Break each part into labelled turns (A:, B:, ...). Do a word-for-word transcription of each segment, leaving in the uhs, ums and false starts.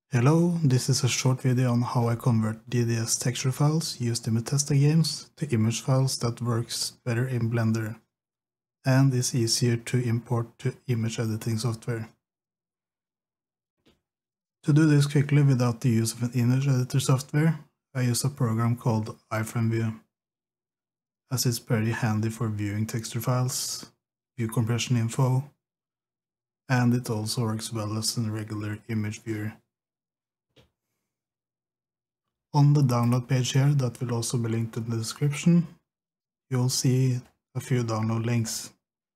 A: Hello, this is a short video on how I convert D D S texture files used in Bethesda games to image files that works better in Blender and is easier to import to image editing software. To do this quickly without the use of an image editor software, I use a program called iFrameView, as it's very handy for viewing texture files, view compression info, and it also works well as a regular image viewer. On the download page here, that will also be linked in the description, you'll see a few download links.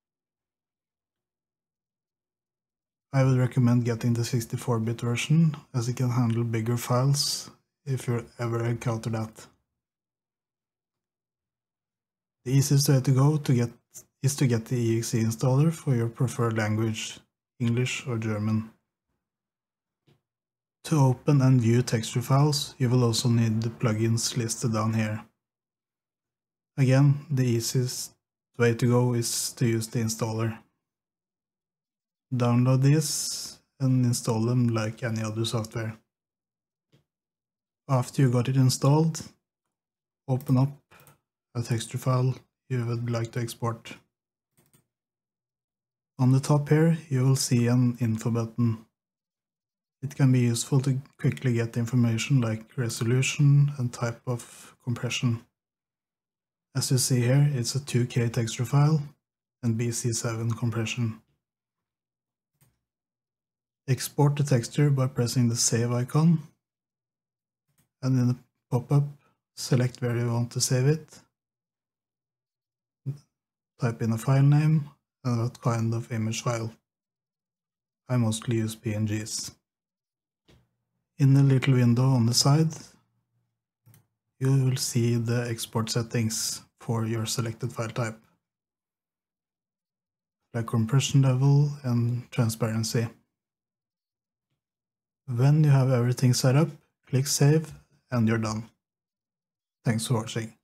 A: I would recommend getting the sixty-four bit version, as it can handle bigger files if you ever encounter that. The easiest way to go to get is to get the E X E installer for your preferred language, English or German. To open and view texture files, you will also need the plugins listed down here. Again, the easiest way to go is to use the installer. Download this and install them like any other software. After you got it installed, open up a texture file you would like to export. On the top here, you will see an info button. It can be useful to quickly get information like resolution and type of compression. As you see here, it's a two K texture file and B C seven compression. Export the texture by pressing the save icon, and in the pop-up, select where you want to save it. Type in a file name and what kind of image file. I mostly use P N Gs. In the little window on the side, you will see the export settings for your selected file type, like compression level and transparency. When you have everything set up, click save and you're done. Thanks for watching.